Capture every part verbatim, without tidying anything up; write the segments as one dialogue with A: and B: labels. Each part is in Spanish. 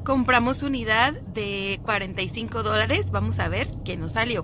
A: compramos unidad de cuarenta y cinco dólares. Vamos a ver qué nos salió.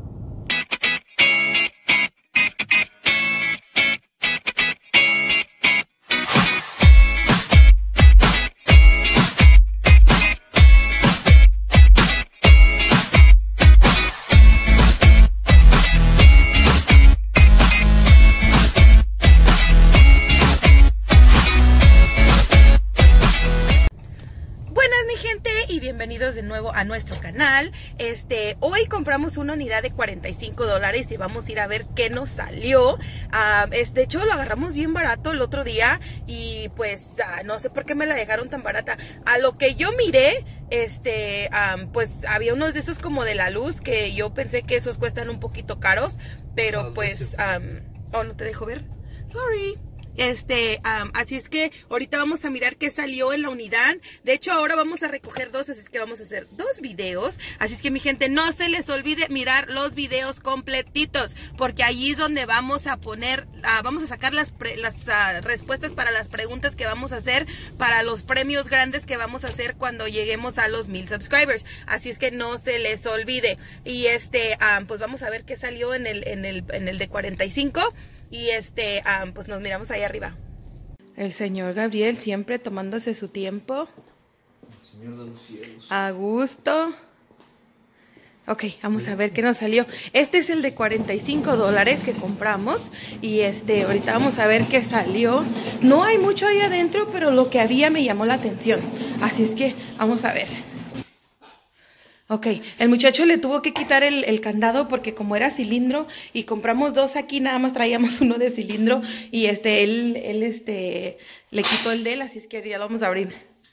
A: Bienvenidos de nuevo a nuestro canal. Este, hoy compramos una unidad de cuarenta y cinco dólares y vamos a ir a ver qué nos salió. Uh, es, de hecho lo agarramos bien barato el otro día y pues uh, no sé por qué me la dejaron tan barata. A lo que yo miré, este, um, pues había unos de esos como de la luz que yo pensé que esos cuestan un poquito caros, pero pues, um, oh, no te dejo ver. Sorry. Este, um, así es que ahorita vamos a mirar qué salió en la unidad. De hecho, ahora vamos a recoger dos, así es que vamos a hacer dos videos. Así es que, mi gente, no se les olvide mirar los videos completitos, porque allí es donde vamos a poner, uh, vamos a sacar las, pre, las uh, respuestas para las preguntas que vamos a hacer para los premios grandes que vamos a hacer cuando lleguemos a los mil subscribers. Así es que no se les olvide. Y este, um, pues vamos a ver qué salió en el, en el, en el de cuarenta y cinco. Y este, um, pues nos miramos ahí arriba. El señor Gabriel siempre tomándose su tiempo.
B: El señor de los cielos.
A: A gusto. Ok, vamos a ver qué nos salió. Este es el de cuarenta y cinco dólares que compramos. Y este, ahorita vamos a ver qué salió. No hay mucho ahí adentro, pero lo que había me llamó la atención. Así es que vamos a ver. Ok, el muchacho le tuvo que quitar el, el candado porque como era cilindro y compramos dos aquí, nada más traíamos uno de cilindro y este, él, él este, le quitó el de él, así es que ya lo vamos a abrir.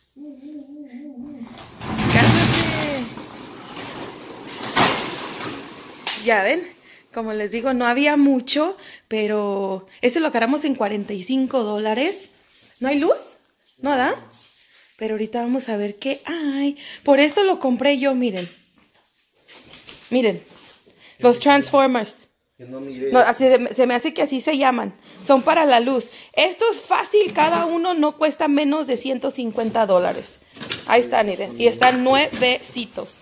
A: ¡Cálmate! Ya ven, como les digo, no había mucho, pero este lo agarramos en cuarenta y cinco dólares. ¿No hay luz? ¿No da? Pero ahorita vamos a ver qué hay. Por esto lo compré yo, miren. Miren. Los Transformers.
B: Que no mires.
A: No, así, se me hace que así se llaman. Son para la luz. Esto es fácil. Cada uno no cuesta menos de ciento cincuenta dólares. Ahí están, miren. Y están nuevecitos.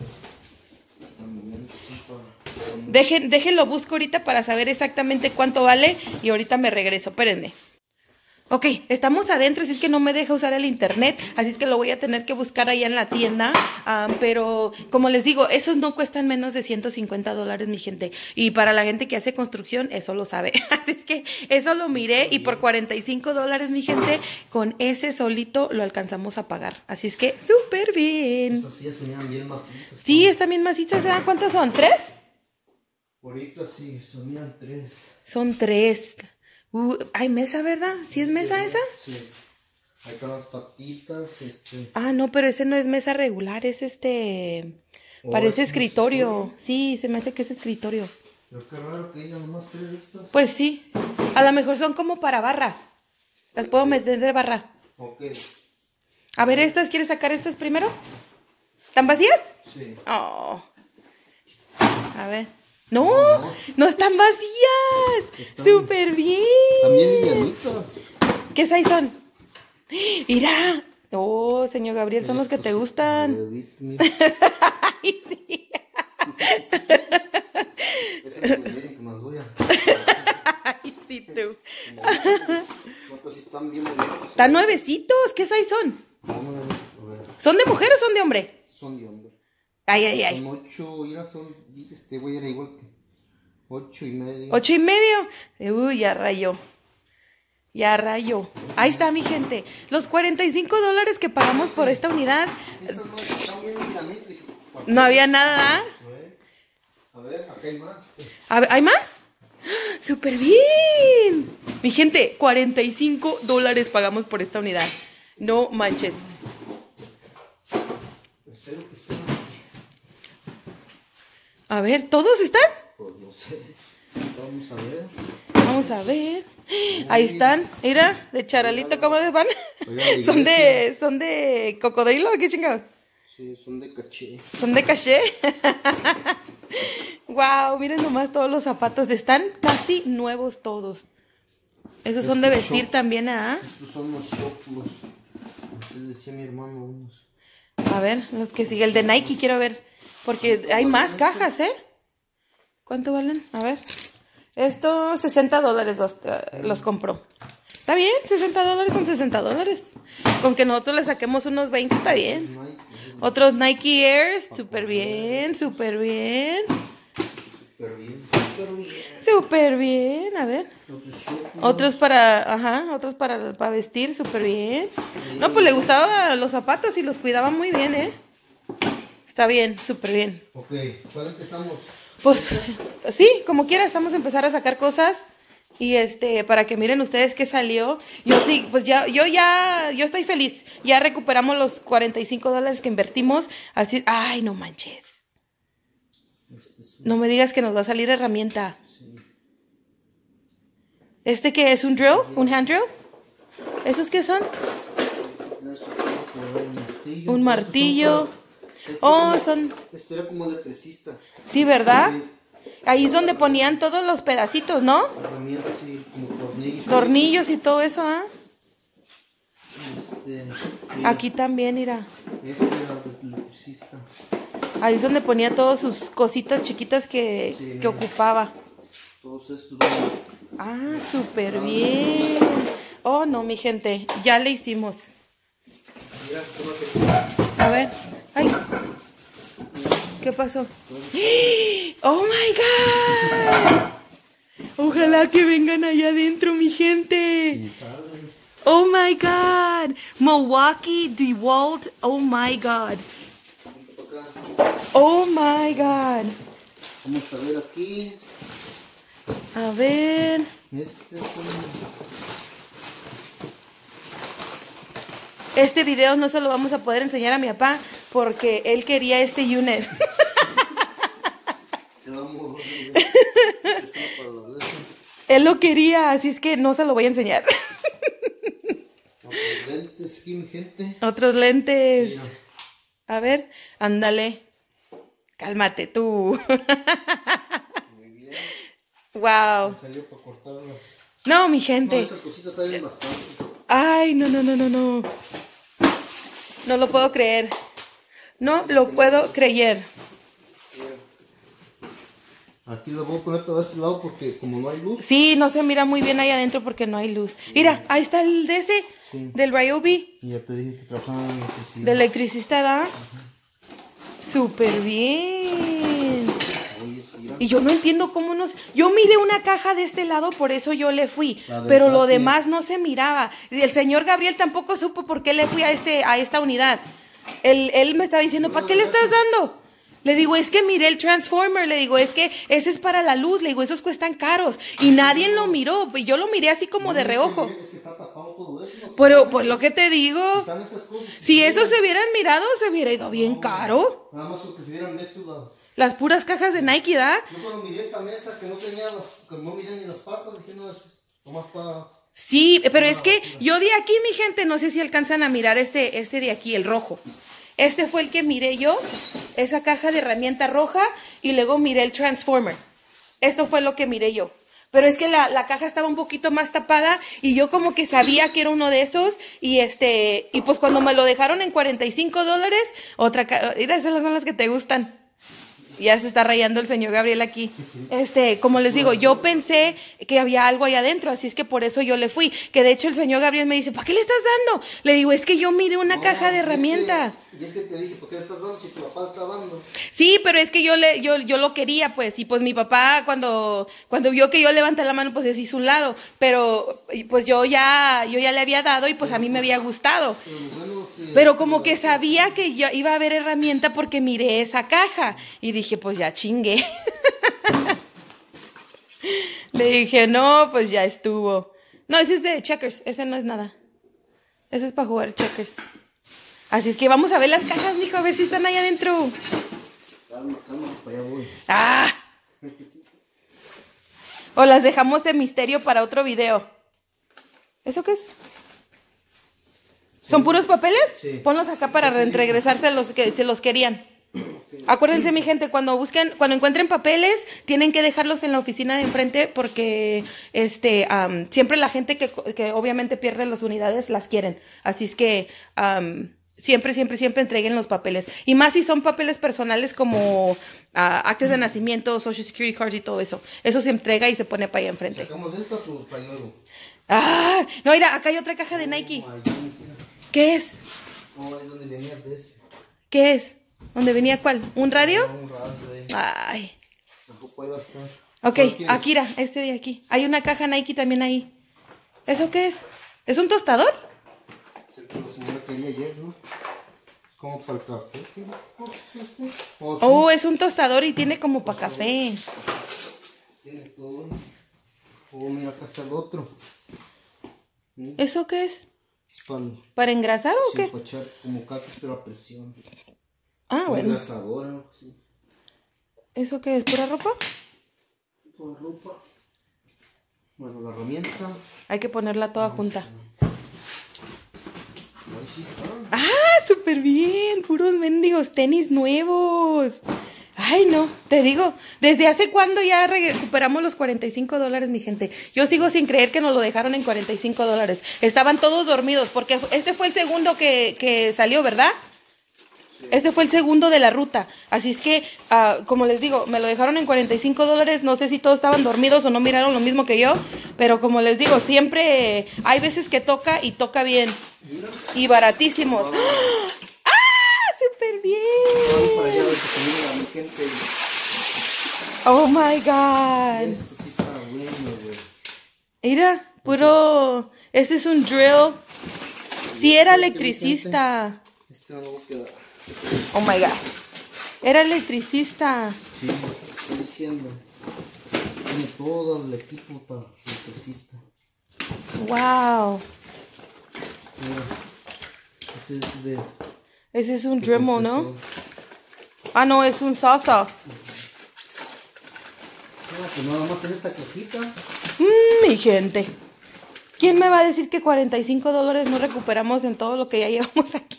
A: Dejen, déjenlo busco ahorita para saber exactamente cuánto vale. Y ahorita me regreso. Espérenme. Ok, estamos adentro, así es que no me deja usar el internet, así es que lo voy a tener que buscar allá en la tienda, um, pero como les digo, esos no cuestan menos de ciento cincuenta dólares, mi gente, y para la gente que hace construcción, eso lo sabe, así es que eso lo miré, y por cuarenta y cinco dólares, mi gente, con ese solito lo alcanzamos a pagar, así es que súper bien.
B: Esas sí se miran bien macizas.
A: Sí, están bien macizas, ¿saben cuántas son? ¿Tres?
B: Ahorita sí, son tres.
A: Son tres. Uh, hay mesa, ¿verdad? ¿Sí es mesa esa?
B: Sí. Ahí están las patitas, este...
A: Ah, no, pero ese no es mesa regular, es este... Oh, parece ¿es escritorio? escritorio. Sí, se me hace que es escritorio.
B: Pero qué raro que haya nomás tres de estas.
A: Pues sí. A lo mejor son como para barra. Las puedo meter de barra.
B: Ok.
A: A ver, estas, ¿quieres sacar estas primero? ¿Están vacías?
B: Sí.
A: Oh. A ver. ¡No! No, no están vacías. ¡Súper bien!
B: También livianitas.
A: ¿Qué size son? ¡Mira! Oh, señor Gabriel, son los que te gustan. Ay, sí.
B: Ese es el que más voy a...
A: Ay, sí, tú.
B: Están bien bonitos.
A: Están nuevecitos. ¿Qué size son? ¿Son de mujer o son de hombre?
B: Son de hombre.
A: Ay, ay, ay.
B: Son ocho, mira, son, este güey era igual que ocho y medio.
A: Ocho y medio. Uy, ya rayó. Ya rayó. Ahí está, mi gente. Los cuarenta y cinco dólares que pagamos por esta unidad.
B: Estas no están bien granitas.
A: No había nada.
B: A ver, acá hay más.
A: A ver, ¿hay más? ¡Súper bien! Mi gente, cuarenta y cinco dólares pagamos por esta unidad. No manches.
B: Espero que estén.
A: A ver, ¿todos están?
B: Pues no sé. Vamos a ver.
A: Vamos a ver. Ahí están. Mira, de charalito, ¿cómo les van? ¿Son de, son de cocodrilo o qué chingados?
B: Sí, son de caché.
A: ¿Son de caché? Wow, miren nomás todos los zapatos. Están casi nuevos todos. Esos son de vestir también, ¿ah?
B: Estos son los óculos. Así decía mi hermano unos.
A: A ver, los que sigue. El de Nike quiero ver. Porque hay más cajas, ¿eh? ¿Cuánto valen? A ver. Estos sesenta dólares los, uh, los compró. Está bien, sesenta dólares son sesenta dólares. Con que nosotros le saquemos unos veinte está bien. Otros Nike Airs, súper bien, súper bien.
B: Súper bien, súper bien.
A: Súper bien, a ver. Otros para, ajá, otros para, para vestir, súper bien. No, pues le gustaban los zapatos y los cuidaba muy bien, ¿eh? Está bien, súper bien.
B: Ok, ¿cuándo empezamos?
A: Pues, sí, como quieras, vamos a empezar a sacar cosas. Y este, para que miren ustedes qué salió. Yo sí, pues ya, yo ya, yo estoy feliz. Ya recuperamos los cuarenta y cinco dólares que invertimos. Así, ay, no manches. No me digas que nos va a salir herramienta. ¿Este qué es? ¿Un drill? ¿Un hand drill? ¿Esos qué son? Un martillo. Oh, son...
B: Este era como electricista.
A: Sí, ¿verdad? Ahí es donde ponían todos los pedacitos, ¿no?
B: Herramientas, sí, como tornillos.
A: Tornillos y todo eso, ¿ah?
B: Este,
A: Aquí también, mira.
B: Este era electricista.
A: Ahí es donde ponía todas sus cositas chiquitas que,
B: Sí,
A: que ocupaba.
B: Todos estos.
A: Ah, súper bien. Oh, no, mi gente, ya le hicimos.
B: Mira, tómate.
A: A ver. Ay. ¿Qué pasó? ¡Oh, my God! Ojalá que vengan allá adentro, mi gente.
B: Sí, sales.
A: Oh, my God. Milwaukee, DeWalt. Oh, my God. Oh, my God.
B: Vamos a ver aquí.
A: A ver.
B: Este es un...
A: Este video no se lo vamos a poder enseñar a mi papá porque él quería este unit. Él lo quería, así es que no se lo voy a enseñar.
B: Otros lentes aquí, mi gente.
A: Otros lentes.
B: Mira.
A: A ver, ándale. Cálmate tú.
B: Muy bien.
A: Wow.
B: Me salió para cortarlas.
A: No, mi
B: No,
A: gente.
B: esas cositas salen bastantes.
A: Ay, no, no, no, no, no. No lo puedo creer. No lo puedo creer.
B: Aquí lo voy a poner para este lado porque como no hay luz.
A: Sí, no se mira muy bien ahí adentro porque no hay luz. Mira, ahí está el de ese,
B: Sí.
A: del Ryobi,
B: Y ya te dije que trabajaban en electricidad.
A: de electricista, ¿da? Súper bien.
B: Oye, sí, mira.
A: Y yo no entiendo cómo nos... Yo miré una caja de este lado, por eso yo le fui.
B: La
A: Pero
B: verdad
A: lo
B: que-
A: demás no se miraba. Y el señor Gabriel tampoco supo por qué le fui a, este, a esta unidad. Él, él me estaba diciendo, ¿para qué le estás dando? Le digo, es que miré el Transformer. Le digo, es que ese es para la luz. Le digo, esos cuestan caros. Y nadie lo miró. Y yo lo miré así como de reojo.
B: Es que está tapado todo eso, no se
A: Pero,
B: ve.
A: pues lo que te digo...
B: Están esas cosas.
A: Si eso se hubieran mirado, se hubiera ido bien caro.
B: Nada más porque se vieran estos las...
A: Las puras cajas de Nike, ¿da?
B: Yo cuando miré esta mesa que no tenía las... que no miré ni las patas, dije, no, es... ¿Cómo está?
A: Sí, pero es que yo de aquí, mi gente, no sé si alcanzan a mirar este, este de aquí, el rojo. Este fue el que miré yo, esa caja de herramienta roja, y luego miré el Transformer. Esto fue lo que miré yo. Pero es que la, la caja estaba un poquito más tapada y yo como que sabía que era uno de esos. Y este y pues cuando me lo dejaron en cuarenta y cinco dólares, otra caja, mira, esas son las que te gustan. Ya se está rayando el señor Gabriel aquí. Este, como les digo, yo pensé que había algo ahí adentro, así es que por eso yo le fui. Que de hecho el señor Gabriel me dice, ¿para qué le estás dando? Le digo, es que yo miré una
B: No,
A: caja de
B: y es que-
A: herramienta.
B: Y es que te dije, ¿por qué le estás dando si tu papá está dando?
A: Sí, pero es que yo le, yo, yo lo quería, pues, y pues mi papá cuando, cuando vio que yo levanté la mano, pues se hizo un lado, pero y, pues yo ya, yo ya le había dado y pues a mí me había gustado.
B: Pero lo bueno que...
A: Pero como que sabía que yo iba a haber herramienta porque miré esa caja y dije, pues ya chingué. Le dije, no, pues ya estuvo. No, ese es de checkers, ese no es nada. Ese es para jugar checkers. Así es que vamos a ver las cajas, mijo, a ver si están ahí adentro.
B: Calma, calma, para allá voy.
A: ¡Ah! O las dejamos de misterio para otro video. ¿Eso qué es? ¿Son puros papeles?
B: Sí.
A: Ponlos acá para regresarse los que se los querían. Acuérdense, mi gente, cuando busquen, cuando encuentren papeles, tienen que dejarlos en la oficina de enfrente porque este um, siempre la gente que, que obviamente pierde las unidades las quieren. Así es que um, siempre, siempre, siempre entreguen los papeles. Y más si son papeles personales como uh, actas de nacimiento, Social Security cards y todo eso. Eso se entrega y se pone para allá enfrente.
B: ¿Sacamos estas o para luego?
A: Ah, no, mira, acá hay otra caja de Nike.
B: Oh,
A: ¿Qué es?
B: oh, es donde venía de ese.
A: ¿Qué es? ¿Dónde venía cuál? ¿Un radio?
B: Un radio, eh.
A: Ay.
B: Tampoco ahí va a estar.
A: Ok,
B: ¿Cuál quieres?
A: Akira, este de aquí. Hay una caja Nike también ahí. ¿Eso qué es? ¿Es un tostador?
B: Es el que la señora quería ayer, ¿no? Es como para el café. ¿Qué cosa es este? Oh, sí.
A: Oh, es un tostador y tiene como para café.
B: Tiene todo. Oh, mira, acá está el otro. ¿Sí?
A: ¿Eso qué es?
B: Es para,
A: ¿Para engrasar o
B: sí,
A: qué?
B: para echar como cacas, pero a presión.
A: Ah,
B: Un
A: bueno.
B: engrasador, algo así.
A: ¿Eso qué es? ¿Pura ropa?
B: Toda ropa. Bueno, la herramienta.
A: Hay que ponerla toda junta.
B: Ahí sí está.
A: ¡Ah, súper bien! Puros mendigos tenis nuevos. Ay, no, te digo, ¿desde hace cuándo ya recuperamos los cuarenta y cinco dólares, mi gente? Yo sigo sin creer que nos lo dejaron en cuarenta y cinco dólares. Estaban todos dormidos, porque este fue el segundo que, que salió, ¿verdad? Este fue el segundo de la ruta. Así es que, uh, como les digo, me lo dejaron en cuarenta y cinco dólares. No sé si todos estaban dormidos o no miraron lo mismo que yo. Pero como les digo, siempre hay veces que toca y toca bien. Y baratísimos. ¡Ah! ¡Súper bien!
B: Vamos para allá a ver que mira, mi gente.
A: Oh my God.
B: Este sí está bueno, güey.
A: Mira, puro. Este es un drill. Sí, era electricista.
B: Este no lo voy a quedar.
A: Oh my God. Era electricista.
B: Sí, estoy diciendo. Tiene todo el equipo para electricista.
A: Wow.
B: Mira, ese es de.
A: Ese es un
B: de
A: Dremel, ¿no?
B: compresión.
A: Ah, no, es un salsa.
B: No, pues nada más en esta cajita.
A: Mmm, mi gente. ¿Quién me va a decir que cuarenta y cinco dólares no recuperamos en todo lo que ya llevamos aquí?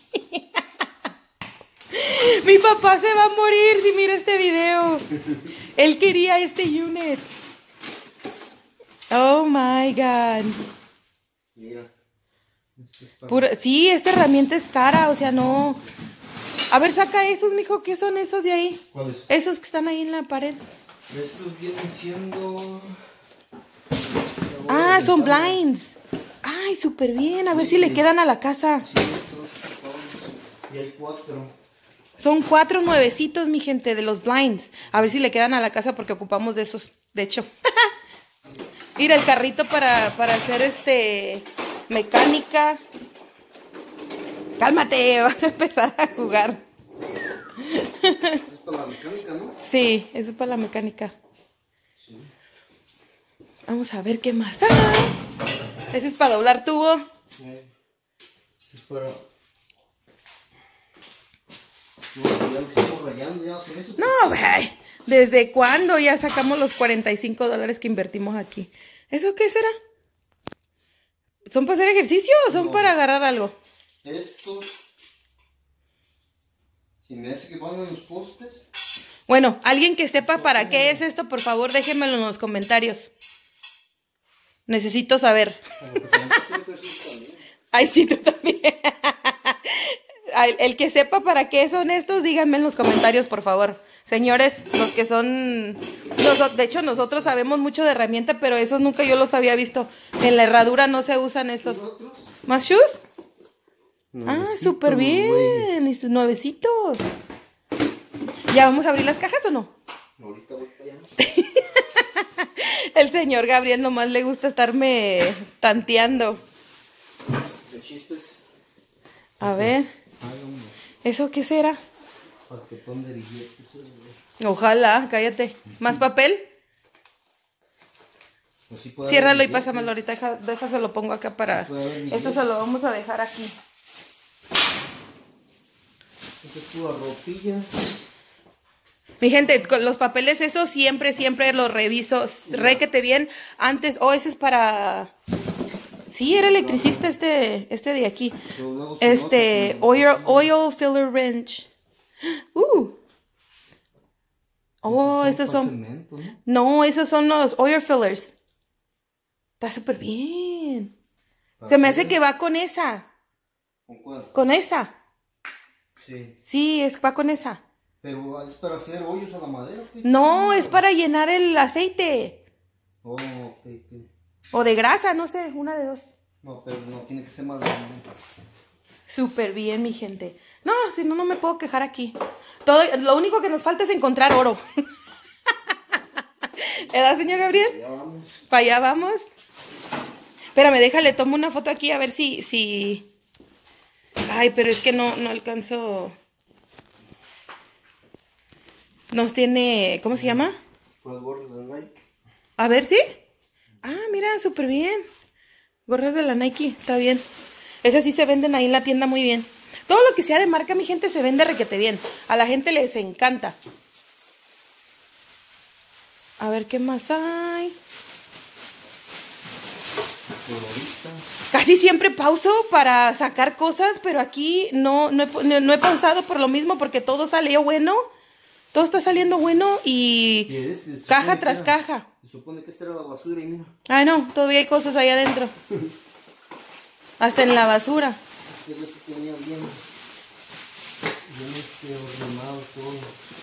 A: Mi papá se va a morir si mira este video. Él quería este unit. Oh my God.
B: Mira. Este es para...
A: Pura- sí, esta herramienta es cara, o sea, no. A ver, saca esos, mijo. ¿Qué son esos de ahí?
B: ¿Cuáles?
A: Esos que están ahí en la pared.
B: Estos vienen siendo.
A: Ah, son blinds. Ay, súper bien. A ver si le quedan a la casa.
B: Sí, estos son- y hay cuatro.
A: Son cuatro nuevecitos, mi gente, de los blinds. A ver si le quedan a la casa porque ocupamos de esos. De hecho. Mira, el carrito para, para hacer este mecánica. Cálmate, vas a empezar a jugar.
B: Esto es para la mecánica, ¿no?
A: Sí, eso es para la mecánica.
B: Sí.
A: Vamos a ver qué más hay. Ese es para doblar tubo.
B: Sí. Esto es para. No, ya lo estamos rayando ya con eso.
A: No, güey. ¿Desde cuándo ya sacamos los cuarenta y cinco dólares que invertimos aquí? ¿Eso qué será? ¿Son para hacer ejercicio o son
B: No.
A: para agarrar algo?
B: Estos. Si me hace que van en los postes.
A: Bueno, alguien que sepa para qué es esto, por favor, déjenmelo en los comentarios. Necesito saber.
B: Como que también puede ser ejercicio también.
A: Ay, sí, tú también. El, el que sepa para qué son estos, díganme en los comentarios, por favor. Señores, los que son... Nos, de hecho, nosotros sabemos mucho de herramienta, pero esos nunca yo los había visto. En la herradura no se usan estos.
B: ¿Y otros?
A: ¿Más shoes? Ah,
B: Nuevecitos,
A: súper
B: güey.
A: bien. Y sus nuevecitos. ¿Ya vamos a abrir las cajas o no?
B: Ahorita voy para allá.
A: El señor Gabriel nomás le gusta estarme tanteando.
B: El chiste es.
A: A ver,
B: Háganlo.
A: ¿eso qué será?
B: Paquetón de billetes. eh.
A: Ojalá, cállate. ¿Más papel?
B: Pues sí puede
A: Ciérralo y
B: haber billetes.
A: pásamelo ahorita. Deja, déjase lo pongo acá para...
B: Puede haber
A: Esto
B: billetes.
A: se lo vamos a dejar aquí.
B: Esta es tu ropilla.
A: Mi gente, con los papeles esos siempre, siempre los reviso. Réquete bien antes. Oh, ese es para... Sí, era electricista este, este de aquí.
B: Pero luego se
A: Este,
B: nota cuando-
A: oil, oil filler wrench. Uh. Oh,
B: Estos
A: esos
B: para
A: son...
B: cemento, ¿no?
A: No, esos son los oil fillers. Está súper bien.
B: Para
A: Se me hace
B: hacer-
A: que va con esa.
B: ¿Con cuál?
A: Con esa.
B: Sí.
A: Sí, es va con esa.
B: Pero es para hacer hoyos a la madera. ¿Qué?
A: No, es para llenar el aceite.
B: Oh, ok, ok.
A: O de grasa, no sé, una de dos.
B: No, pero no, tiene que ser más grande.
A: Súper bien, mi gente. No, si no, no me puedo quejar aquí. Todo, lo único que nos falta es encontrar oro. ¿Verdad, señor Gabriel?
B: Ya vamos.
A: Para allá vamos. Espérame, déjale, tomo una foto aquí a ver si... si... Ay, pero es que no, no alcanzo... Nos tiene... ¿Cómo se llama?
B: Pues gorros de Nike.
A: A ver, ¿sí? Ah, mira, súper bien. Gorras de la Nike, está bien. Esas sí se venden ahí en la tienda muy bien. Todo lo que sea de marca, mi gente, se vende requete bien. A la gente les encanta. A ver, ¿qué más hay? Casi siempre pauso para sacar cosas, pero aquí no, no, he, no he pausado por lo mismo, porque todo salió bueno. Todo está saliendo bueno y
B: Este,
A: caja tras
B: era,
A: caja.
B: Se supone que esta era la basura y mira.
A: Ay, no, todavía hay cosas ahí adentro. Hasta en la basura.
B: Es que no se tenía bien, bien este, ordenado todo.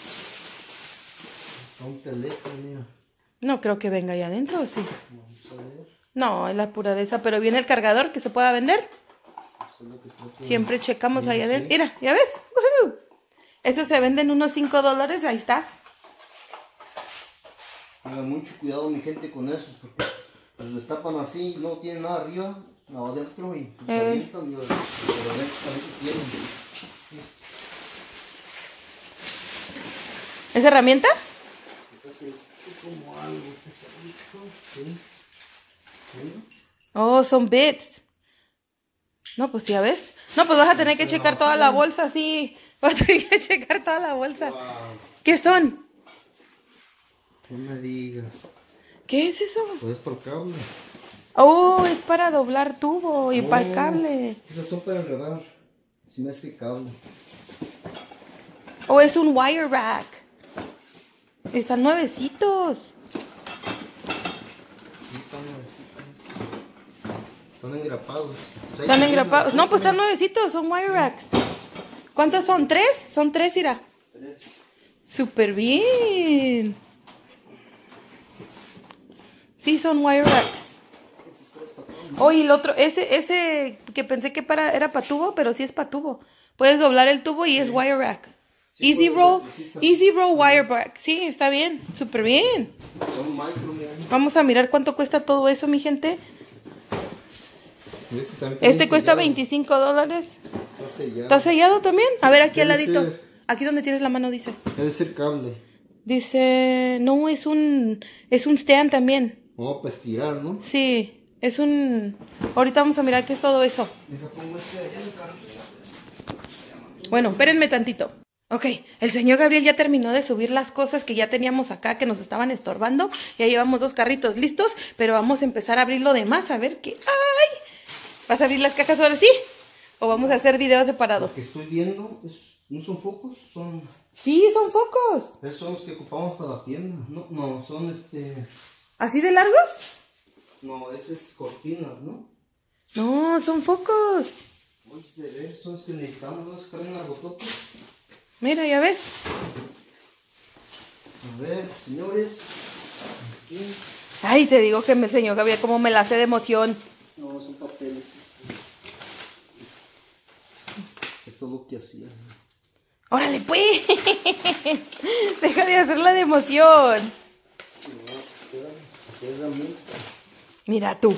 B: Hasta un teléfono, mira.
A: No creo que venga ahí adentro, ¿o sí?
B: Vamos a ver.
A: No, es la pura de esa, pero viene el cargador que se pueda vender.
B: Eso es lo que creo que-
A: Siempre checamos
B: Sí,
A: ahí
B: sí.
A: adentro. Mira, ¿ya ves? ¡Woohoo! Estos se venden unos cinco dólares, ahí está.
B: Tengan mucho cuidado, mi gente, con esos, porque los destapan así y no tienen nada arriba, nada adentro y pues,
A: Eh.
B: avientan y los de adentro también se tienen.
A: ¿Es herramienta?
B: Entonces, es como algo pesadito, ¿sí? ¿Sí?
A: Oh, son bits. No, pues ya ves. No, pues vas a tener que checar toda la bolsa, sí. Vas a tener que checar toda la bolsa.
B: Wow,
A: ¿Qué son?
B: no me digas.
A: ¿Qué es eso?
B: Pues es por cable.
A: Oh, es para doblar tubo y para el
B: Oh,
A: cable.
B: Esas son para enredar. Si no es que cable.
A: O es un wire rack. Están nuevecitos.
B: Sí, están nuevecitos. Están engrapados. O sea,
A: Están
B: ahí
A: engrapados.
B: tienen
A: No,
B: la
A: pues están
B: forma.
A: nuevecitos, son wire racks. ¿Cuántos son? ¿Tres? Son tres, Ira.
B: Tres.
A: Súper bien. Sí, son wire racks.
B: Esos tres están-
A: Oh, y el otro, ese, ese que pensé que para, era para tubo, pero sí es para tubo. Puedes doblar el tubo y es wire rack.
B: Sí,
A: Easy
B: puede
A: roll,
B: ser, sí está.
A: easy roll wire rack. Sí, está bien, súper bien.
B: Son micro, mira.
A: Vamos a mirar cuánto cuesta todo eso, mi gente.
B: Y Este, también
A: Este
B: tiene
A: cuesta
B: sellado.
A: veinticinco dólares.
B: Está sellado.
A: ¿Está sellado también? A ver, aquí al
B: Debe
A: ladito.
B: ser.
A: Aquí donde tienes la mano dice.
B: Debe ser cable.
A: Dice, no, es un, es un stand también.
B: Oh, para estirar, ¿no?
A: Sí, es un... Ahorita vamos a mirar qué es todo eso.
B: Deja pongo este allá en el carro.
A: Bueno, espérenme tantito. Ok, el señor Gabriel ya terminó de subir las cosas que ya teníamos acá, que nos estaban estorbando. Ya llevamos dos carritos listos, pero vamos a empezar a abrir lo demás, a ver qué... ¡Ay! ¿Vas a abrir las cajas ahora sí? ¿O vamos a hacer videos separados?
B: Lo que estoy viendo es, no son focos, son,
A: Sí, son focos.
B: esos son los que ocupamos para la tienda. No, no, son este,
A: ¿Así de largos?
B: no, esas cortinas, ¿no?
A: No, son focos.
B: Oye, de ver, son los que necesitamos, ¿no? Sacar una botota.
A: Mira, ya ves.
B: A ver, señores. Aquí.
A: Ay, te digo que me señor Gabriel como me la hace de emoción.
B: No, son papeles. Este. Esto es lo que hacía.
A: ¡Órale, pues! Deja de hacerla de emoción.
B: ¿Qué herramienta?
A: Mira tú.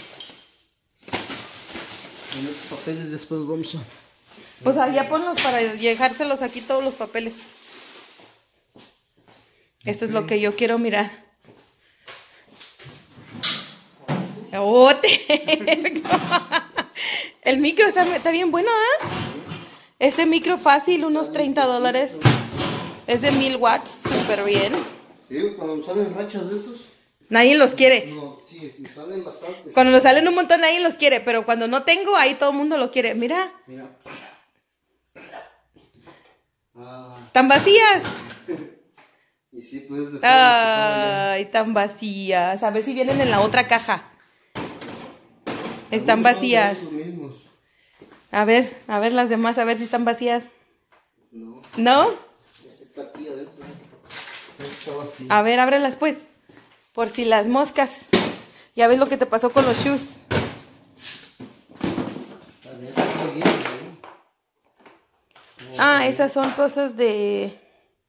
B: En estos papeles después vamos a...
A: Pues allá ponlos para dejárselos aquí todos los papeles. Esto es lo que yo quiero mirar. ¡Oh, terco! El micro está, está bien bueno, ¿ah? ¿eh? Este micro fácil, unos treinta dólares. Es de mil watts, súper bien.
B: Digo, cuando nos salen rachas de esos...
A: Nadie los quiere.
B: No, sí, nos salen bastantes.
A: Cuando nos salen un montón, nadie los quiere. Pero cuando no tengo, ahí todo el mundo lo quiere. Mira,
B: Mira. Ah,
A: tan vacías.
B: y sí, pues de todos los que están allá.
A: Ay, tan vacías. A ver si vienen en la otra caja. Están
B: Algunos son de
A: vacías.
B: esos mismos.
A: A ver, a ver las demás, a ver si están vacías.
B: No.
A: ¿No?
B: Ese está aquí adentro. Ese está vacío.
A: A ver, ábrelas pues. Por si las moscas. Ya ves lo que te pasó con los shoes.
B: También está bien, ¿no?
A: Ah, esas son cosas de...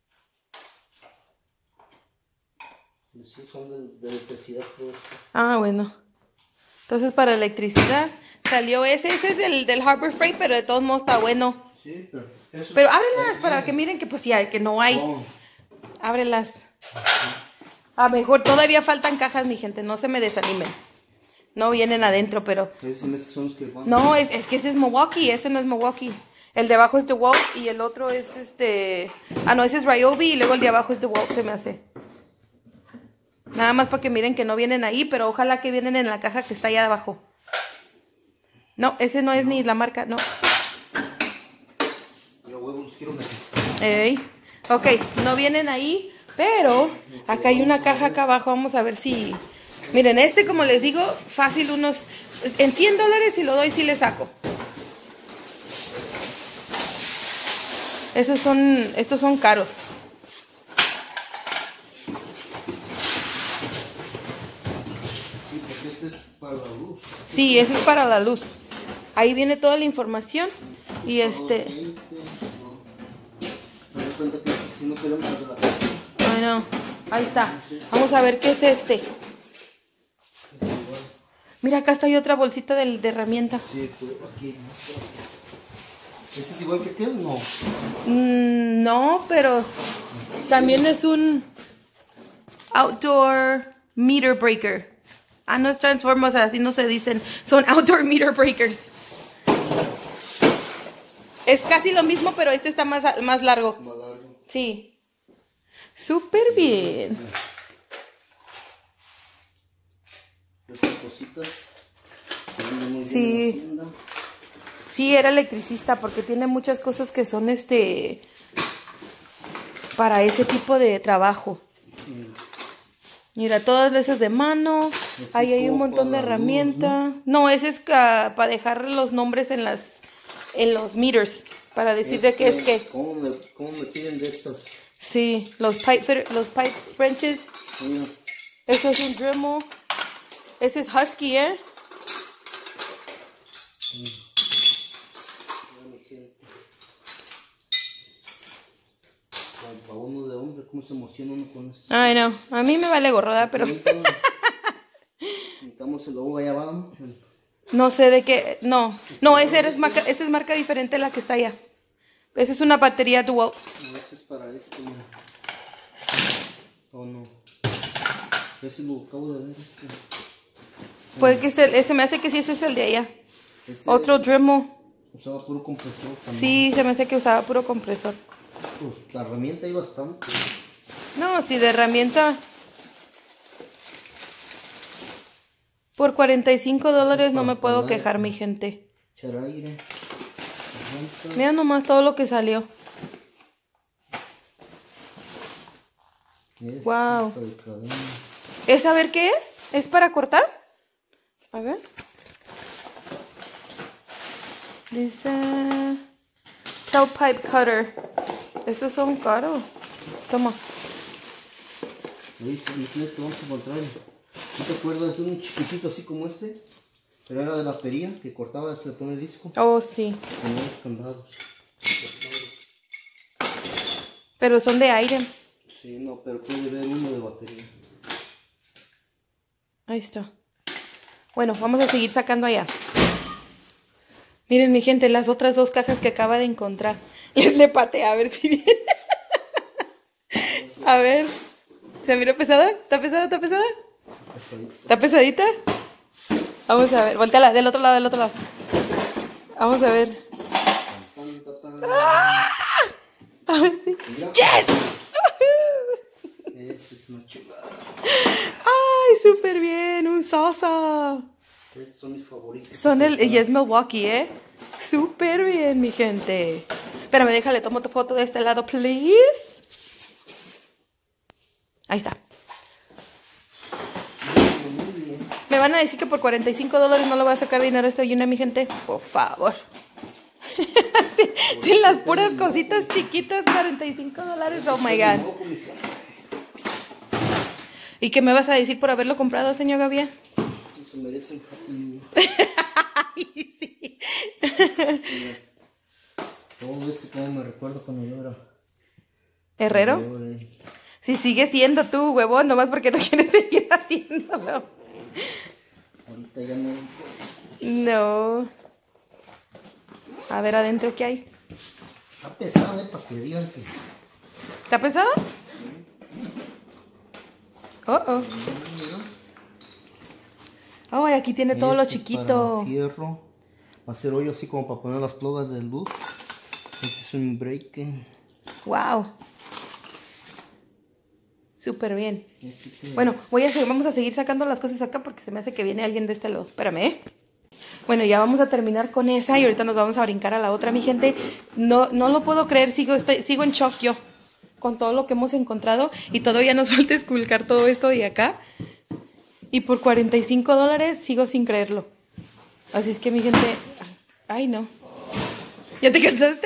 B: Sí, son de, de electricidad. Todo eso.
A: Ah, bueno. Entonces para electricidad salió ese. Ese es del, del Harbor Freight, pero de todos modos está bueno.
B: Sí, pero... Eso
A: Pero
B: es-
A: ábrelas
B: eh,
A: para que miren que pues sí hay, que no hay.
B: No.
A: Ábrelas. A mejor todavía faltan cajas, mi gente. No se me desanimen. No vienen adentro, pero...
B: Esos son los que son los que van.
A: No, es, es que ese es Milwaukee. Ese no es Milwaukee. El de abajo es DeWalt y el otro es este... Ah, no, ese es Ryobi y luego el de abajo es DeWalt, se me hace. Nada más para que miren que no vienen ahí, pero ojalá que vienen en la caja que está allá abajo. No, ese no es ni la marca, no.
B: Pero huevos los quiero meter.
A: Ey. Ok, no vienen ahí, pero acá hay una caja acá abajo. Vamos a ver si... Miren, este como les digo, fácil unos... En cien dólares si lo doy, sí le saco. Esos son... Estos son caros.
B: Sí, porque este es para la luz.
A: Sí, ese es para la luz. Ahí viene toda la información. Y este...
B: veinte, no. Me doy cuenta que si no queremos hacer la casa.
A: Ay, no. Ahí está. Vamos a ver qué es este.
B: Es igual.
A: Mira, acá está hay otra bolsita de, de herramienta.
B: Sí, pues aquí. ¿Ese es igual que aquel? No.
A: Mm, no, pero también es un outdoor meter breaker. Ah, no es transformers, así no se dicen. Son outdoor meter breakers. Es casi lo mismo, pero este está más, más largo.
B: Más largo.
A: Sí. Súper bien.
B: Estas cositas. Se venden muy bien
A: Sí.
B: en la tienda.
A: Sí, era electricista porque tiene muchas cosas que son este para ese tipo de trabajo. Mira, todas esas de mano.
B: Ese
A: Ahí
B: es
A: hay un
B: como
A: montón de
B: para la luz,
A: herramientas. No, ese es ca- para dejar los nombres en las en los meters para decir de qué es
B: Este,
A: qué.
B: ¿Cómo me, cómo me piden de estas?
A: Sí, los pipe fitter- los pipe wrenches.
B: Mira,
A: Eso es un Dremel. Ese es Husky, ¿eh?
B: mira mi gente. Ay, para uno de hombre, ¿cómo se emociona uno con esto?
A: Ay, no. A mí me vale gorroda, pero
B: Necesitamos el logo allá abajo.
A: no sé de qué. No, no, ese es marca, esa es marca diferente a la que está allá. Esa es una batería dual.
B: No, este es para esto, mira. Oh, no. Ese lo acabo de ver, este.
A: Puede que este, ese me hace que sí, ese es el de allá.
B: Este
A: Otro Dremel.
B: usaba puro compresor también.
A: Sí, se me hace que usaba puro compresor.
B: Pues la herramienta hay bastante.
A: No, si de herramienta. Por cuarenta y cinco dólares no me puedo quejar, mi gente.
B: Echar aire. Herramientas.
A: Mira nomás todo lo que salió.
B: Este,
A: Wow.
B: esta de cadena.
A: ¿Es a ver qué es? ¿Es para cortar? A ver. Dice... Tailpipe cutter. Estos son caros. Toma.
B: Oye, ¿y este vamos a encontrar? ¿No te acuerdas de un chiquitito así como este? Pero era de batería, que cortaba, se le pone el disco.
A: Oh, sí.
B: Con unos candados.
A: Pero son de aire.
B: Sí, no, pero puede ver uno de batería.
A: Ahí está. Bueno, vamos a seguir sacando allá. Miren, mi gente, las otras dos cajas que acaba de encontrar. Les le pateé a ver si viene. A ver. ¿Se mira pesada? ¿Está pesada? ¿Está pesada?
B: Pesadito.
A: ¿Está pesadita? Vamos a ver. Volteala, del otro lado, del otro lado. Vamos a ver.
B: Tan, tan, tan.
A: A ver si...
B: Mira.
A: ¡Yes!
B: Este es una chulada.
A: ¡Ay, súper bien! ¡Un salsa!
B: Estos son mis favoritos.
A: Son el... Y es Milwaukee, ¿eh? Súper bien, mi gente. Espérame, déjale, tomo tu foto de este lado, please. Ahí está.
B: Muy bien.
A: Me van a decir que por cuarenta y cinco dólares no le voy a sacar dinero a esta Yuna, mi gente. Por favor. Sí, las puras cositas chiquitas, cuarenta y cinco dólares, oh my God. ¿Y qué me vas a decir por haberlo comprado, señor Gabriel?
B: Se merece un happy.
A: Ay, sí.
B: Todo esto como me recuerdo cuando yo era...
A: ¿Herrero? Sí, sigue siendo tú, huevón, nomás porque no quieres seguir haciéndolo.
B: Ahorita ya no...
A: No. A ver, adentro, ¿qué hay?
B: Está pesado, eh, para que digan que...
A: ¿Está pesado? Oh, oh. Oh, y aquí tiene todo lo chiquito.
B: Para fierro. Hacer hoyo así como para poner las plugas de luz. Este es un breaker.
A: Wow. Súper bien.
B: Este
A: Bueno, voy a, vamos a seguir sacando las cosas acá porque se me hace que viene alguien de este lado. Espérame, ¿eh? Bueno, ya vamos a terminar con esa y ahorita nos vamos a brincar a la otra, mi gente. No, no lo puedo creer, sigo, estoy, sigo en shock yo con todo lo que hemos encontrado y todavía nos falta esculcar todo esto de acá. Y por cuarenta y cinco dólares sigo sin creerlo. Así es que, mi gente... Ay, no. ¿Ya te cansaste?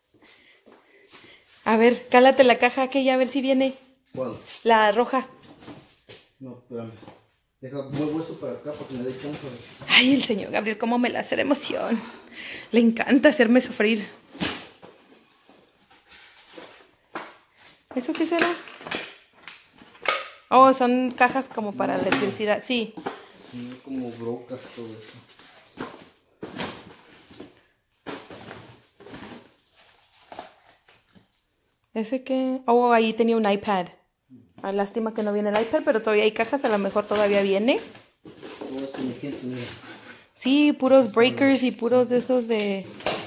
A: A ver, cálate la caja aquella, a ver si viene.
B: ¿Cuál?
A: La roja.
B: No, espérame. Deja, muevo esto para acá para que me dé chance.
A: Ay, el señor Gabriel, cómo me la hace de emoción. Le encanta hacerme sufrir. ¿Eso qué será? Oh, son cajas como para no, electricidad, sí.
B: No, como brocas, todo eso.
A: ¿Ese qué? Oh, ahí tenía un iPad. Ah, lástima que no viene el iPad, pero todavía hay cajas, a lo mejor todavía viene.
B: Todo esto, mi gente, mira.
A: Sí, puros breakers y puros de esos de...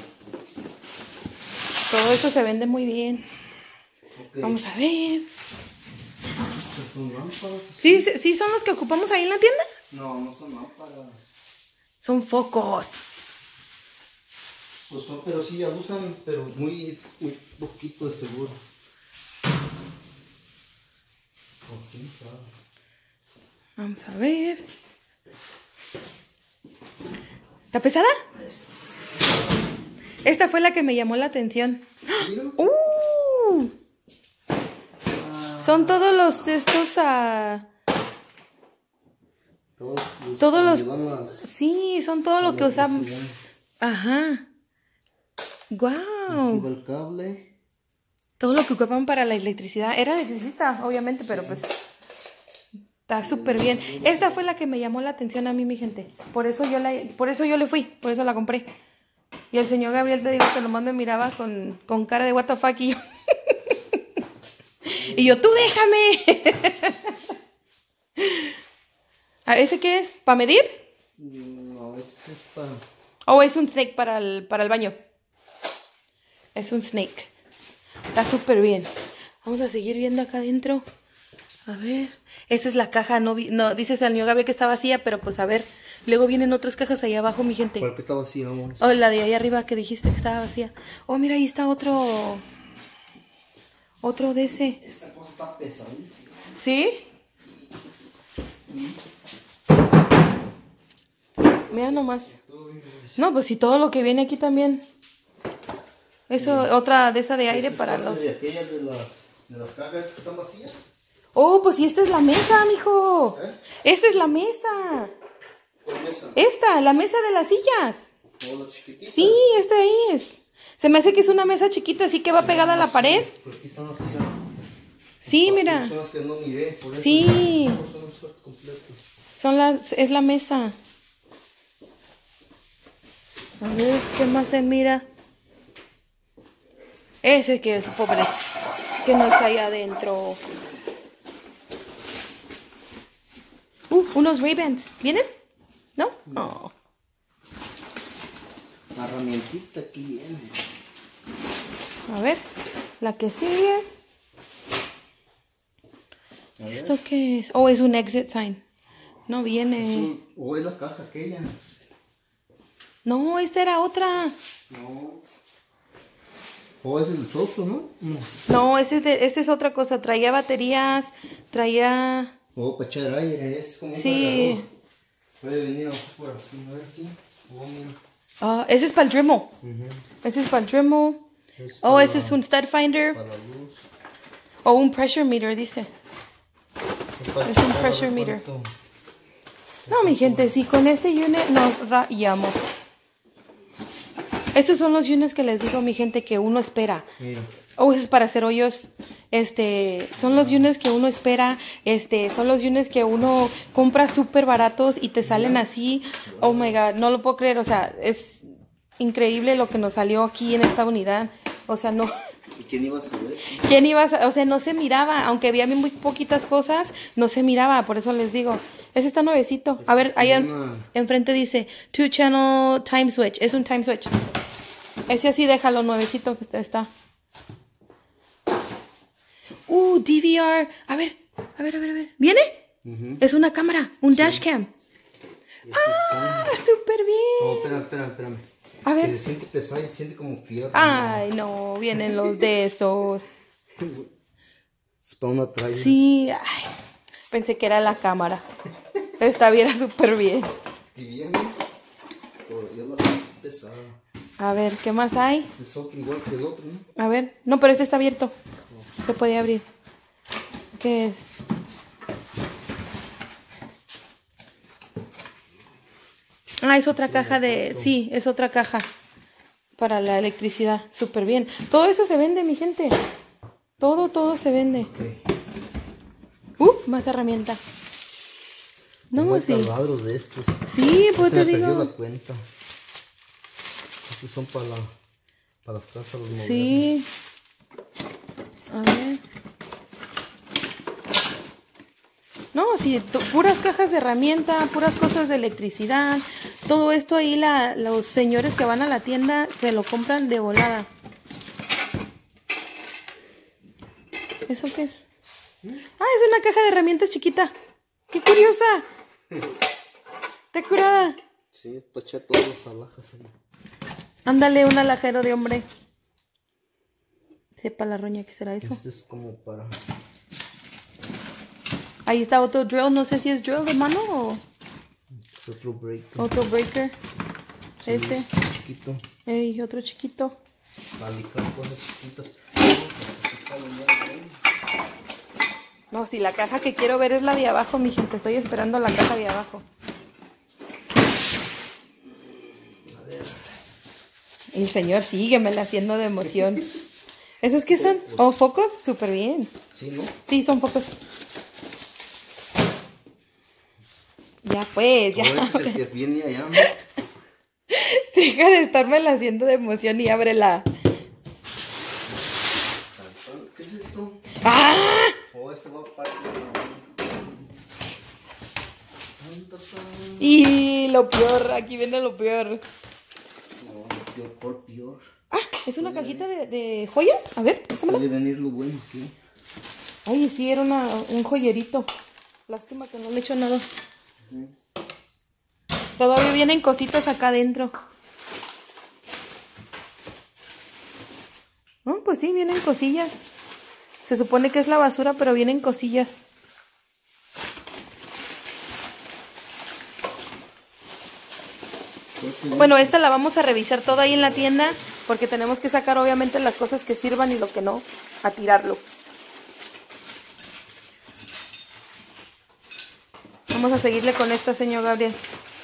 A: Todo eso se vende muy bien. Okay. Vamos a ver.
B: ¿Son lámparas?
A: ¿Sí, ¿Sí son los que ocupamos ahí en la tienda?
B: No, no son lámparas.
A: Son focos.
B: Pues son, pero sí ya usan, pero muy, muy poquito de seguro. Oh, ¿quién sabe?
A: Vamos a ver. ¿Está pesada? Esta fue la que me llamó la atención. ¡Uh! Son todos los estos a...
B: Todos los...
A: Todos los...
B: Las...
A: Sí, son todo lo que usan. Ajá. Guau.
B: El cable.
A: Todo lo que ocupan para la electricidad. Era electricista, obviamente, pero pues... Está súper bien. Esta fue la que me llamó la atención a mí, mi gente. Por eso yo la, por eso yo le fui, por eso la compré. Y el señor Gabriel, te digo que nomás me miraba con, con cara de what the fuck y yo... y yo, tú déjame. ¿A ese qué es? ¿Para medir?
B: No, ese es para...
A: ¿O es un snake para el, para el baño? Es un snake. Está súper bien. Vamos a seguir viendo acá adentro. A ver. Esa es la caja. No, no dice el señor Gabriel que está vacía, pero pues a ver. Luego vienen otras cajas ahí abajo, mi gente.
B: ¿Cuál que está vacía, vamos?
A: Oh, la de ahí arriba que dijiste que estaba vacía. Oh, mira, ahí está otro. Otro de ese.
B: Esta cosa está pesadísima.
A: ¿Sí? Mira nomás. No, pues si todo lo que viene aquí también. Eso, sí. Otra de esa de aire para los...
B: de aquellas de las, de las cajas que están vacías?
A: Oh, pues si esta es la mesa, mijo.
B: ¿Eh?
A: Esta es la mesa.
B: ¿Cuál mesa?
A: Esta, la mesa de las sillas.
B: ¿O las chiquititas?
A: Sí, esta ahí es. Se me hace que es una mesa chiquita, así que va pegada a la pared.
B: Pero aquí están así.
A: Sí, mira.
B: Son las que no miré, por eso.
A: Sí.
B: No son un set completo.
A: Son las, es la mesa. A ver, ¿qué más se mira? Ese que es pobre, que no está ahí adentro. Uh, unos Ray-Bans. ¿Vienen? ¿No? No. Oh.
B: La herramientita aquí viene.
A: A ver, la que sigue. ¿Esto qué es? Oh, es un exit sign. No viene.
B: Es un, o es la caja aquella.
A: No, esta era otra.
B: No. O es el software, ¿no? No,
A: no ese es, de, ese es otra cosa. Traía baterías, traía...
B: O para echar aire, es como un
A: sí.
B: cargador. Puede venir a por aquí, a ver aquí. Oh, mira.
A: Ah, ese es para el Dremel.
B: Uh-huh.
A: Ese es para el Dremel.
B: Es
A: Oh,
B: para
A: ese
B: la-
A: es un stud finder.
B: Para la luz.
A: O un pressure meter, dice.
B: Es, para
A: Es un
B: checar a
A: pressure
B: ver
A: meter.
B: cuánto-
A: No, mi gente, si con este unit nos rayamos. Estos son los units que les digo, mi gente, que uno espera.
B: Mira.
A: Oh, ese es para hacer hoyos. Este, son los units que uno espera. Este, son los units que uno compra súper baratos y te salen así. Oh my God, no lo puedo creer. O sea, es increíble lo que nos salió aquí en esta unidad. O sea, no.
B: ¿Y quién iba a saber?
A: ¿Quién iba a sa- O sea, no se miraba. Aunque había muy poquitas cosas, no se miraba. Por eso les digo. Ese está nuevecito. A ver,
B: Este
A: ahí
B: se
A: en-
B: llama-
A: enfrente dice two channel time switch. Es un time switch. Ese así déjalo nuevecito que está- está. Uh, D V R. A ver, a ver, a ver, a ver. ¿Viene?
B: Ujú.
A: Es una cámara, un dashcam.
B: Y aquí está.
A: Ah, súper
B: Oh,
A: bien.
B: espera, espera, espérame.
A: A ver.
B: Se siente pesado y se siente como fierro.
A: Ay, no, vienen los de esos.
B: Es para una trailer.
A: Sí, ay, pensé que era la cámara. Esta viera súper bien.
B: Y viene. Pero yo la siento pesada.
A: A ver, ¿qué más hay?
B: Este es otro igual que el otro, ¿no?
A: A ver, no, pero este está abierto. Se puede abrir. ¿Qué es? Ah, es otra caja de... Sí, es otra caja para la electricidad. Súper bien. Todo eso se vende, mi gente. Todo, todo se vende.
B: Ok.
A: Uh, más herramienta.
B: Tengo
A: No,
B: hay
A: sí.
B: taladros de estos.
A: Sí, pues
B: Se me
A: te
B: perdió
A: digo.
B: la cuenta. Estos son para la, para la casa, los modernos.
A: Sí. A ver. No, sí, tu- puras cajas de herramienta, puras cosas de electricidad. Todo esto ahí la, los señores que van a la tienda se lo compran de volada. ¿Eso qué es? Ah, es una caja de herramientas chiquita. ¡Qué curiosa! ¡Qué curada!
B: Sí, para echar todas las alhajas ahí.
A: Ándale, un alajero de hombre. Sepa la roña que será eso.
B: Este es como para...
A: Ahí está otro drill, no sé si es drill de mano o
B: Es otro break.
A: otro breaker.
B: Sí,
A: Ese.
B: chiquito.
A: Ey, otro chiquito.
B: Para lijar cosas chiquitas.
A: No, si la caja que quiero ver es la de abajo, mi gente. Estoy esperando la caja de abajo.
B: A ver.
A: El señor síguemela haciendo de emoción. ¿Esos qué son? ¿O focos? Súper bien.
B: Sí, ¿no?
A: Sí, son focos. Ya pues, ya.
B: O ese es el que viene allá, ¿no?
A: Deja de estarme haciendo de emoción y ábrela.
B: ¿Qué es esto?
A: ¡Ah!
B: Oh, este va a partir.
A: Y lo peor, aquí viene lo peor.
B: No, peor, por peor.
A: Ah, es una cajita de, de joyas. A ver, préstamela.
B: Puede venir lo bueno, sí.
A: Ay, sí, era una, un joyerito. Lástima que no le echo nada. Todavía vienen cositas acá adentro. No, pues sí, vienen cosillas. Se supone que es la basura, pero vienen cosillas. Bueno, esta la vamos a revisar toda ahí en la tienda, porque tenemos que sacar obviamente las cosas que sirvan y lo que no, a tirarlo. Vamos a seguirle con esta, señor Gabriel.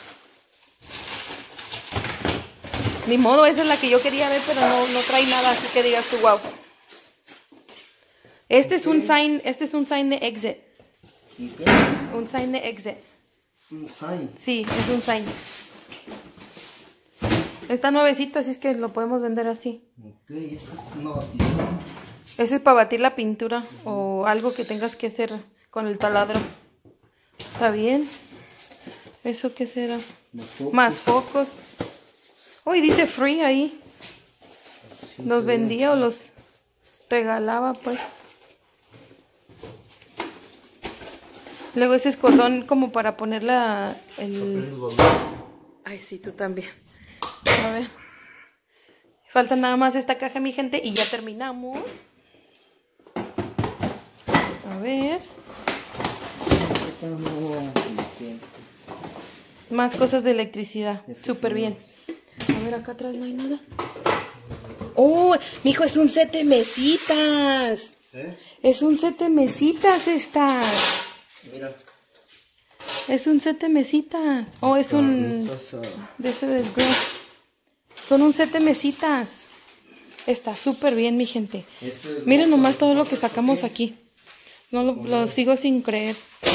A: Ni modo, esa es la que yo quería ver, pero no, no trae nada, así que digas tú, wow. Este es un sign, este es un sign de exit.
B: ¿Y qué?
A: Un sign de exit.
B: Un sign.
A: Sí, es un sign. Está nuevecito, así es que lo podemos vender así.
B: Ok, esto es una batidora.
A: Ese es para batir la pintura o algo que tengas que hacer con el taladro. ¿Está bien? ¿Eso qué será?
B: Más focos.
A: Más focos. Uy, dice free ahí.
B: Sí,
A: Los
B: se
A: vendía
B: ve.
A: o los regalaba, pues. Luego ese es cordón como para poner la... El...
B: Prende los dos.
A: Ay, sí, tú también. A ver. Falta nada más esta caja, mi gente, y ya terminamos. A ver.
B: No,
A: Más cosas de electricidad.
B: Estas
A: Súper
B: son
A: bien.
B: las-
A: A ver, acá atrás no hay nada. Oh, mijo, es un set de mesitas.
B: ¿Eh?
A: Es un set de mesitas esta.
B: Mira.
A: Es un set de mesitas. Oh, es un... De ese del Grove. Son un set de mesitas. Está súper bien, mi gente.
B: Este
A: Miren nomás todo lo que sacamos aquí. No lo, lo sigo sin creer.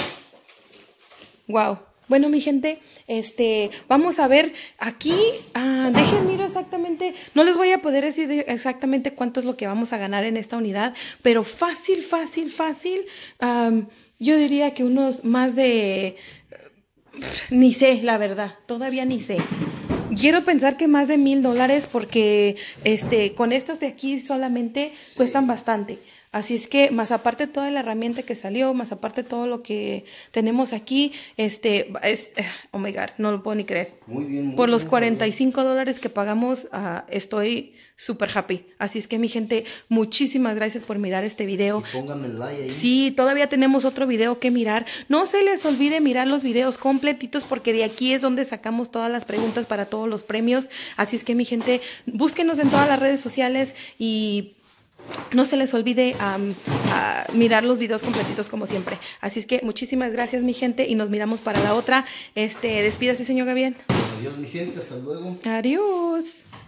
A: Wow. Bueno, mi gente, este, vamos a ver aquí, ah, dejen miro exactamente, no les voy a poder decir exactamente cuánto es lo que vamos a ganar en esta unidad, pero fácil, fácil, fácil, um, yo diría que unos más de, ni sé, la verdad, todavía ni sé. Quiero pensar que más de mil dólares porque, este, con estas de aquí solamente cuestan bastante. Así es que, más aparte toda la herramienta que salió, más aparte todo lo que tenemos aquí, este, es, oh my God, no lo puedo ni creer.
B: Muy bien, muy
A: Por los
B: bien,
A: cuarenta y cinco dólares que pagamos, uh, estoy súper happy. Así es que, mi gente, muchísimas gracias por mirar este video.
B: Y pónganme like ahí.
A: Sí, todavía tenemos otro video que mirar. No se les olvide mirar los videos completitos porque de aquí es donde sacamos todas las preguntas para todos los premios. Así es que, mi gente, búsquenos en todas las redes sociales y... no se les olvide um, uh, mirar los videos completitos como siempre. Así es que muchísimas gracias, mi gente, y nos miramos para la otra. Este, despídase, señor Gabriel.
B: Adiós, mi gente, hasta luego.
A: Adiós.